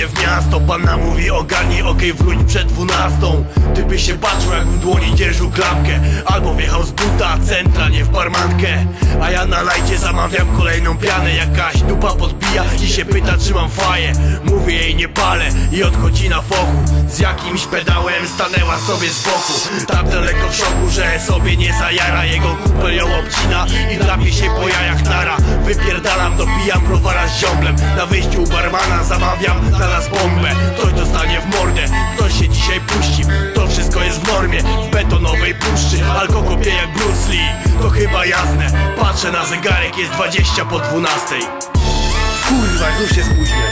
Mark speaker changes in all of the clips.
Speaker 1: idę w miasto. Panna mówi ogarnij, okej, wróć przed 12. Typy się patrzą, jak w dłoni dzierżył klamkę. Albo wjechał z buta centralnie w barmankę. A ja na lajcie zamawiam kolejną pianę. Jakaś dupa podbija i się pyta, czy mam faję. Mówię jej nie palę i odchodzi na fochu. Z jakimś pedałem stanęła sobie z boku. Tamten lekko w szoku, że sobie nie zajara. Jego kupel ją obcina i drapie się po jajach nara. Wypierdalam, dopijam browara z ziombłem. Na wyjściu u barmana zamawiam dla nas bombę. Ktoś dostanie w mordę, ktoś się dzisiaj puści. To wszystko jest w normie, w betonowej puszczy. Alko kopię jak Bruce Lee, to chyba jasne. Patrzę na zegarek, jest 20 po 12. Kurwa, znów się spóźnię.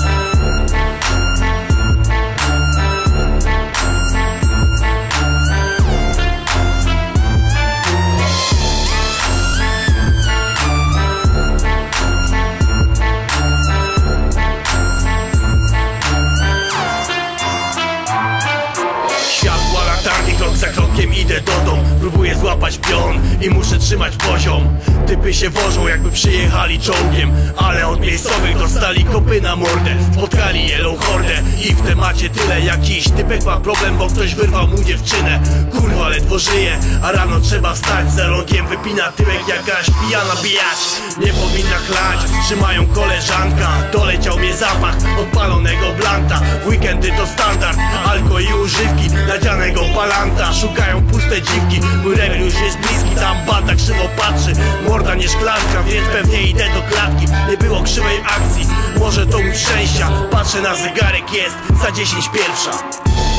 Speaker 1: Krok za krokiem idę do domu. Próbuję złapać pion i muszę trzymać poziom. Typy się wożą, jakby przyjechali czołgiem, ale od miejscowych dostali kopy na mordę. Spotkali jelą hordę i w temacie tyle. Jakiś typek ma problem, bo ktoś wyrwał mu dziewczynę. Kurwa, ledwo żyje, a rano trzeba wstać. Za rogiem wypina tyłek jakaś pijana bijać. Nie powinna chlać, trzymają koleżanka. Doleciał mnie zapach odpalonego blanta. W weekendy to standard, alko i używki nadzianego palanta. Szukają puste dziwki, mój rewir już jest bliski. Tam banda krzywo patrzy, morda nie szklanka, więc pewnie idę do klatki. Nie było krzywej akcji, może to łód szczęścia. Patrzę na zegarek, jest za 10 pierwsza.